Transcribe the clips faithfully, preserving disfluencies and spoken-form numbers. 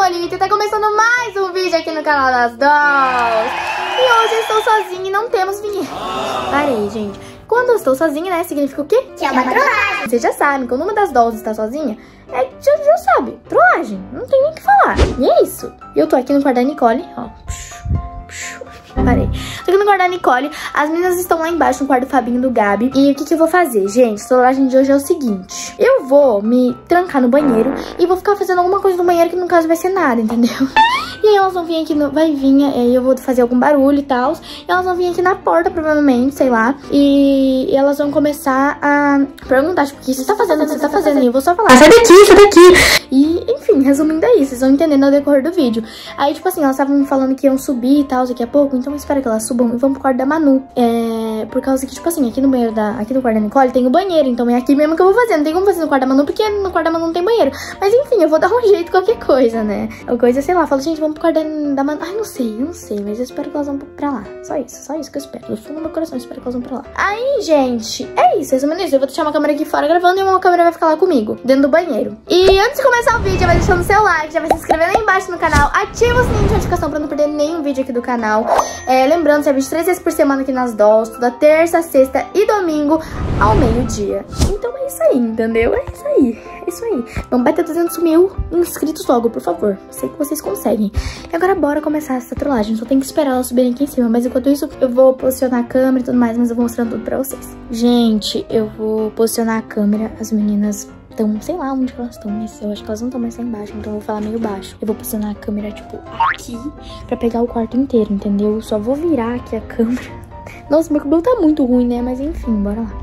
Nicolita e tá começando mais um vídeo aqui no canal das Dolls. E hoje eu estou sozinha e não temos vinheta. Parei, gente. Quando eu estou sozinha, né, significa o quê? Que é uma trollagem. Vocês já sabem, quando uma das Dolls está sozinha, é, já, já sabe, trollagem. Não tem nem o que falar. E é isso. Eu tô aqui no quarto da Nicole, ó. Parei. Tô aqui no quarto da Nicole. As meninas estão lá embaixo no quarto do Fabinho e do Gabi. E o que que eu vou fazer, gente? A trollagem de hoje é o seguinte. Eu vou me trancar no banheiro e vou ficar fazendo alguma coisa no banheiro que no caso vai ser nada, entendeu? E aí elas vão vir aqui, no, vai vir, aí eu vou fazer algum barulho e tal. E elas vão vir aqui na porta, provavelmente, sei lá. E, e elas vão começar a perguntar, tipo, o que você tá fazendo, o que você tá fazendo? E eu vou só falar, sai daqui, sai daqui. E, enfim, resumindo é isso, vocês vão entendendo ao decorrer do vídeo. Aí, tipo assim, elas estavam me falando que iam subir e tal daqui a pouco. Então eu espero que elas subam e vão pro quarto da Manu. É, por causa que, tipo assim, aqui no banheiro da, aqui no quarto da Nicole tem o banheiro. Então é aqui mesmo que eu vou fazer. Não tem como fazer no quarto da Manu, porque no quarto da Manu não tem banheiro. Mas enfim, eu vou dar um jeito, qualquer coisa, né? Ou coisa, sei lá, falo, gente, vamos pro quarto da, da Manu. Ai, não sei, não sei, mas eu espero que elas vão pra lá. Só isso, só isso que eu espero. Do fundo do meu coração, eu espero que elas vão pra lá. Aí, gente, é isso, resumindo isso. Eu vou deixar uma câmera aqui fora gravando e uma câmera vai ficar lá comigo, dentro do banheiro. E antes de começar o vídeo, já vai deixando o seu like, já vai se inscrever lá embaixo no canal, ativa o sininho de notificação pra não perder nenhum vídeo aqui do canal. É, lembrando, você vídeo três vezes por semana aqui nas Dolls, toda terça, sexta e domingo ao meio-dia. Então é isso aí, entendeu? É isso aí, é isso aí. Vamos bater duzentos mil inscritos logo, por favor. Sei que vocês conseguem. E agora bora começar essa trollagem. Só tem que esperar elas subirem aqui em cima. Mas enquanto isso, eu vou posicionar a câmera e tudo mais, mas eu vou mostrando tudo pra vocês. Gente, eu vou posicionar a câmera. As meninas estão, sei lá onde elas estão, mas eu acho que elas não estão mais lá embaixo, então eu vou falar meio baixo. Eu vou posicionar a câmera, tipo, aqui, pra pegar o quarto inteiro, entendeu? Eu só vou virar aqui a câmera. Nossa, meu cabelo tá muito ruim, né? Mas enfim, bora lá.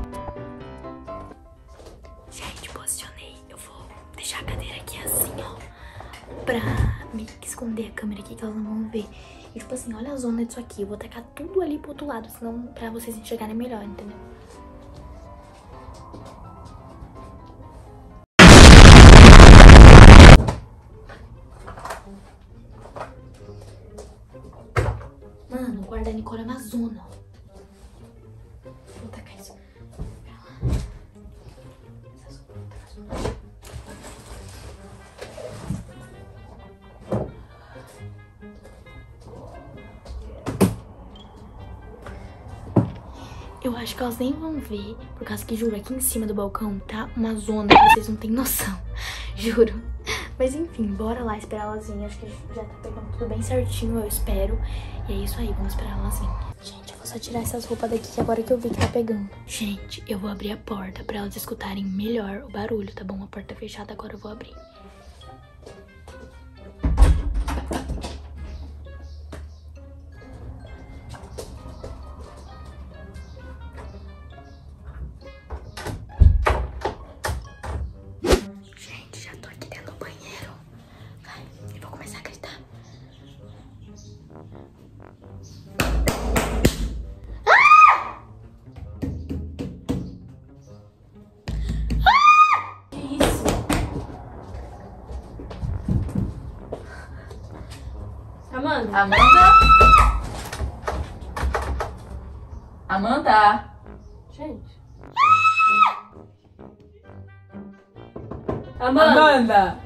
Gente, posicionei. Eu vou deixar a cadeira aqui assim, ó, pra meio que esconder a câmera aqui, que elas não vão ver. E tipo assim, olha a zona disso aqui. Eu vou tacar tudo ali pro outro lado, senão pra vocês enxergarem melhor, entendeu? Mano, o quarto da Nicole é uma zona, ó. Vou tacar isso. Eu acho que elas nem vão ver, por causa que, juro, aqui em cima do balcão tá uma zona que vocês não têm noção. Juro. Mas enfim, bora lá esperar elas virem. Acho que já tá pegando tudo bem certinho, eu espero. E é isso aí, vamos esperar elas virem. Gente, eu vou só tirar essas roupas daqui que agora que eu vi que tá pegando. Gente, eu vou abrir a porta pra elas escutarem melhor o barulho, tá bom? A porta fechada, agora eu vou abrir. Amanda. Amanda? Amanda? Gente. Amanda. Amanda?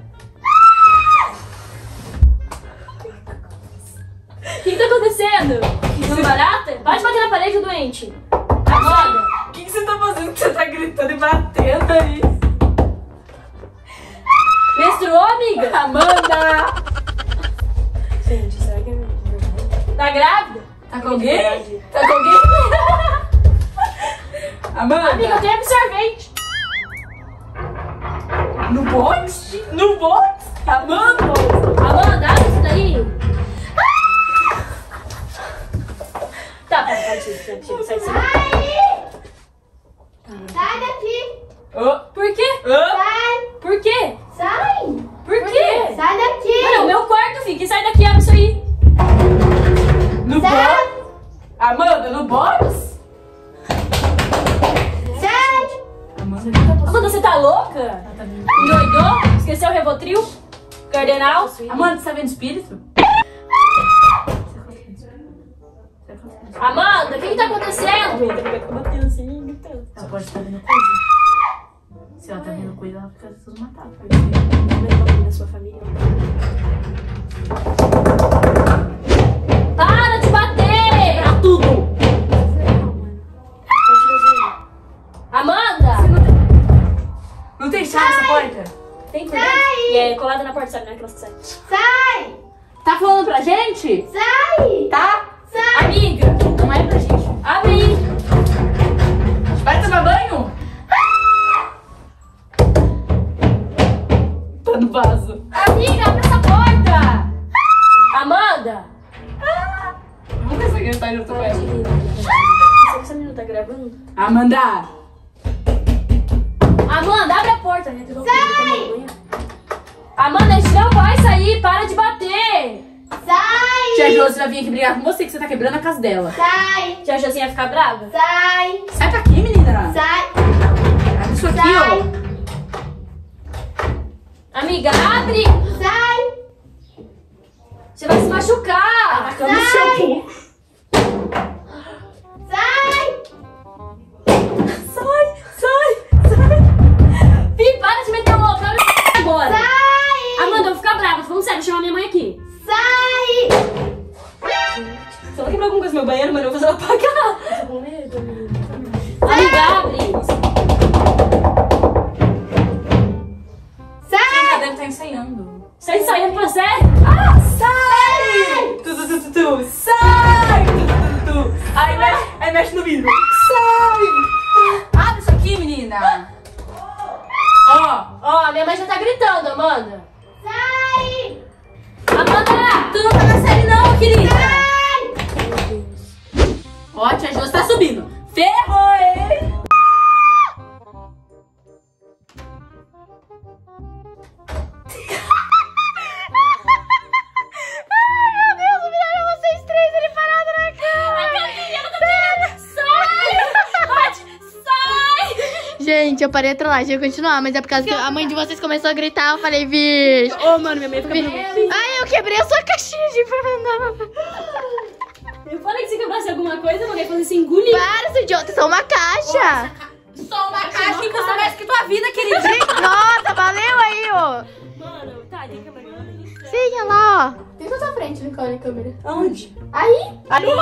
O que que tá acontecendo? Uma barata? Para de bater na parede, doente. Amanda. O que, que você tá fazendo que você tá gritando e batendo aí? Menstruou, amiga? Amanda? Gente, será que é verdade? Tá grávida? Tá com alguém? Tá com alguém? Amanda? Amiga, eu tenho absorvente. No box? No box? Amanda? Amanda, abre isso daí. Tá, sai, sai, sai, sai, sai, sai. Sai daqui! Oh. Por quê? Oh. Sai! Por quê? Sai! Por quê? Sai daqui! Mano, é o meu quarto, filho. Que sai daqui, abre isso aí. No Sai. box? Amanda, no box? Sai! Amanda, o que tá Amanda, você tá louca? Ela tá vendo? Endoidou? Esqueceu o Revotril? Cardenal? Amanda, você tá vendo espírito? Amanda, o que que tá acontecendo? Ela pode estar vendo coisa. Se ela tá vendo coisa, ela fica toda matada. Da sua família. na porta, sabe, né? Aquelas que saem. Sai! Tá falando pra gente? Sai! Tá? Sai! Amiga, Não é pra gente. abre aí. Vai tomar banho? Tá no vaso. Amiga, abre essa porta. Amanda. Vamos ver se a gritar junto com ela. Será que essa menina tá gravando? Amanda! Amanda, abre a porta. Né? Sai! Amanda, a gente não vai sair. Para de bater. Sai! Tia Josi vai vir aqui brigar com você que você tá quebrando a casa dela. Sai! Tia Josinha vai ficar brava? Sai! Sai daqui, menina. Sai! Abre isso aqui, Sai! Amiga, abre. Sai! Você vai se machucar. ó. Cama no shampoo. Sai! Sai, sai, sai. Fih, para de meter o louco. Abre agora. Sai! Amanda, eu vou ficar brava. Tô falando sério, vou chamar minha mãe aqui. Sai! Se ela quebrar alguma coisa no meu banheiro, mano, eu vou fazer ela pagar. Eu tô com medo, amiga. Amiga, abre. Sai! Ela deve estar ensaiando. Você tá ensaiando pra sério? Ah, sai! Tu, tu, tu, tu, tu. Sai! Tu, tu, tu, tu. Aí mexe, aí mexe no vidro. Sai! Abre isso aqui, menina. Ó. Ó, minha mãe já tá gritando, Amanda. Sai! Amanda! Tu não tá na série não, querida. Sai! Meu Deus. Ó, a tia Josi tá subindo. Ferrou, hein? Gente, eu parei a trollagem, eu ia continuar, mas é por causa que a mãe de vocês começou a gritar, eu falei, vixe. Ô, mano, minha mãe fica brava. Ai, eu quebrei a sua caixinha de banana. Eu falei que se quebrasse alguma coisa, eu ia fazer assim, engolir. Para, seu idiota, só uma caixa. Só uma caixa que custa mais que tua vida, querida. Nossa, valeu aí, ó. Mano, tá, tem câmera grande. Sim, olha lá, ó. Tem na sua frente, Nicole, a câmera. Aonde? Aí.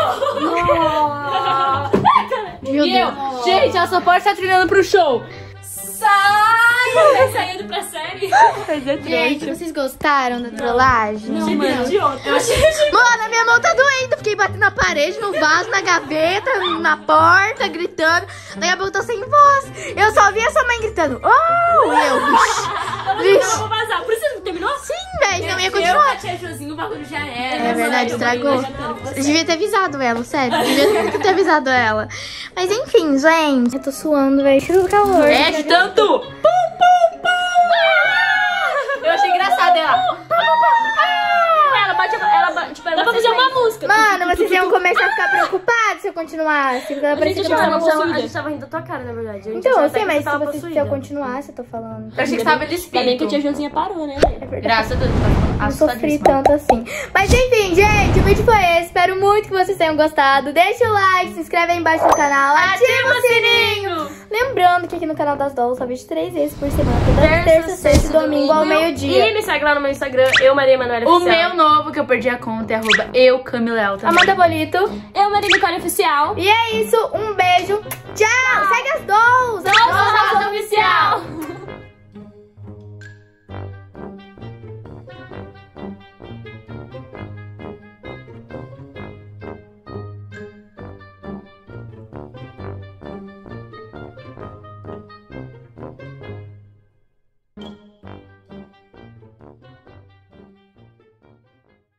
Meu E eu, Deus. gente, ela só pode estar treinando pro show. Sai! Tá saindo pra série. Gente, vocês gostaram da trollagem? Não, mano. Idiota. Eu achei de... Mano, a minha mão tá doendo. Fiquei batendo na parede, no vaso, na gaveta, na porta, gritando. Daqui a pouco eu tô sem voz. Eu só vi essa mãe gritando. Oh! E eu, vixe. Eu Vixe. vou vazar. Por isso você não terminou? Sim, velho, não ia Eu, continuar. a tia Josinha, o bagulho já era. É verdade, estragou. Eu devia ter avisado ela, sério. Eu devia ter avisado ela. Mas enfim, gente. Eu tô suando, velho. Cheio do calor. Mexe tanto! Pum, pum, pum! Eu achei engraçado ela. Ela bate, ela bate, tipo, dá pra fazer uma música. Mano, vocês iam começar a ficar preocupados se eu continuasse. Porque A parecia gente, que eu tava, tava a possuída. gente tava rindo da tua cara, na verdade. A gente Então, achava eu sei, até mas que se, você tava você, se possuída. eu continuasse, eu tô falando. Eu achei que você tava de Ainda bem que a tia espírito. Josinha parou, né? É verdade. Graças a Deus. Não sofri tanto assim. Mas enfim, gente, o vídeo foi esse. Espero muito que vocês tenham gostado. Deixa o like, se inscreve aí embaixo no canal, ativa o sininho. Lembrando que aqui no canal das Dolls só vejo três vezes por semana. Toda terça, sexta e domingo ao meio-dia. E me segue lá no meu Instagram, eu, Maria Emanuela O Oficial. meu novo, que eu perdi a conta, é arroba eu, Camilel também. Amanda Bolito. Eu, Maria Nicole Oficial. E é isso, um beijo. Tchau. Segue as Dolls. As Dolls Dolls Oficial.